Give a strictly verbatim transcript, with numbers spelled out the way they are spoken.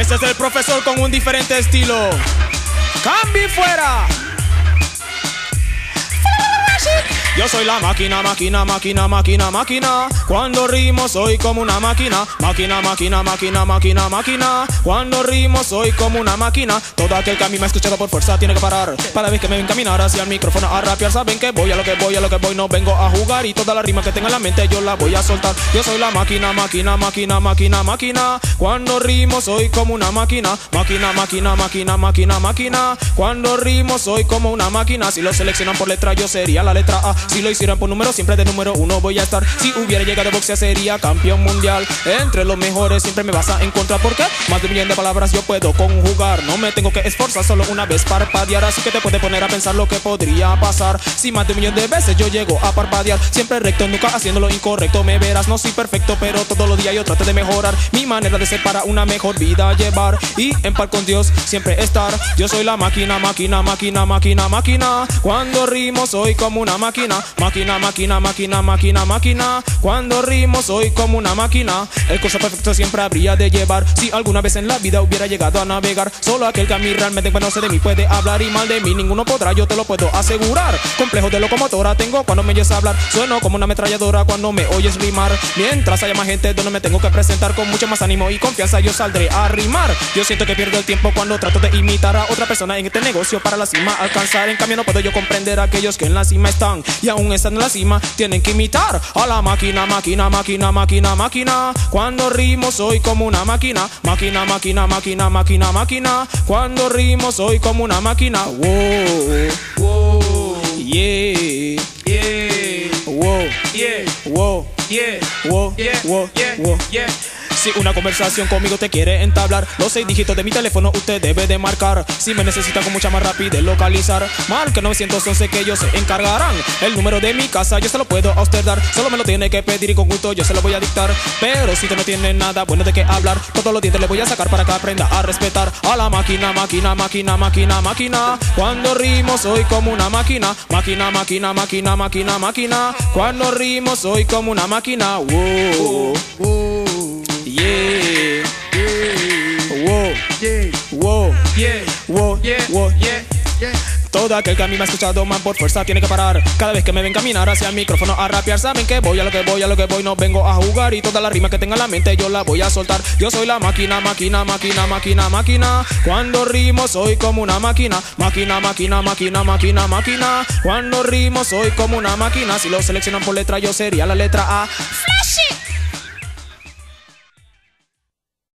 Este es el profesor con un diferente estilo. ¡Cambi fuera! Yo soy la máquina, máquina, máquina, máquina, máquina. Cuando rimo soy como una máquina. Máquina, máquina, máquina, máquina, máquina. Cuando rimo soy como una máquina. Todo aquel que a mí me ha escuchado por fuerza tiene que parar. Cada vez que me ven caminar hacia el micrófono a rapear, saben que voy a lo que voy, a lo que voy. No vengo a jugar y toda la rima que tenga en la mente yo la voy a soltar. Yo soy la máquina, máquina, máquina, máquina, máquina. Cuando rimo soy como una máquina. Máquina, máquina, máquina, máquina, máquina. Cuando rimo soy como una máquina. Si lo seleccionan por letra yo sería la letra A. Si lo hicieran por número, siempre de número uno voy a estar. Si hubiera llegado a boxeo sería campeón mundial. Entre los mejores siempre me vas a encontrar. Porque más de un millón de palabras yo puedo conjugar. No me tengo que esforzar, solo una vez parpadear. Así que te puedes poner a pensar lo que podría pasar. Si más de un millón de veces yo llego a parpadear, siempre recto, nunca haciendo lo incorrecto. Me verás, no soy perfecto, pero todos los días yo trato de mejorar mi manera de ser para una mejor vida llevar. Y en paz con Dios siempre estar. Yo soy la máquina, máquina, máquina, máquina, máquina. Cuando rimo soy como una máquina. Máquina, máquina, máquina, máquina, máquina. Cuando rimo soy como una máquina. El curso perfecto siempre habría de llevar. Si alguna vez en la vida hubiera llegado a navegar, solo aquel que a mí realmente conoce de mí puede hablar. Y mal de mí ninguno podrá, yo te lo puedo asegurar. Complejo de locomotora tengo cuando me oyes hablar. Sueno como una ametralladora cuando me oyes rimar. Mientras haya más gente donde me tengo que presentar, con mucho más ánimo y confianza yo saldré a rimar. Yo siento que pierdo el tiempo cuando trato de imitar a otra persona en este negocio para la cima alcanzar. En cambio no puedo yo comprender a aquellos que en la cima están y aún están en la cima, tienen que imitar a la máquina, máquina, máquina, máquina, máquina. Cuando rimo soy como una máquina. Máquina, máquina, máquina, máquina, máquina. Cuando rimo soy como una máquina. Wow, wow, yeah, yeah, wow, yeah, wow, yeah, wow, yeah, wow, wow, yeah. Si una conversación conmigo te quiere entablar, los seis dígitos de mi teléfono usted debe de marcar. Si me necesita con mucha más rapidez localizar, marque novecientos once que ellos se encargarán. El número de mi casa yo se lo puedo a usted dar. Solo me lo tiene que pedir y con gusto yo se lo voy a dictar. Pero si usted no tiene nada bueno de qué hablar, todos los dientes le voy a sacar para que aprenda a respetar a la máquina, máquina, máquina, máquina, máquina. Cuando rimo soy como una máquina. Máquina, máquina, máquina, máquina, máquina. Cuando rimo soy como una máquina. Wow, wow. Yeah, yeah, wow, yeah, wow, yeah, wow, yeah, wow, yeah, yeah. Todo aquel que a mí me ha escuchado man por fuerza tiene que parar. Cada vez que me ven caminar hacia el micrófono a rapear, saben que voy a lo que voy, a lo que voy. No vengo a jugar y toda la rima que tenga en la mente yo la voy a soltar. Yo soy la máquina, máquina, máquina, máquina, máquina. Cuando rimo soy como una máquina. Máquina, máquina, máquina, máquina, máquina. Cuando rimo soy como una máquina. Si lo seleccionan por letra yo sería la letra A. Flash it.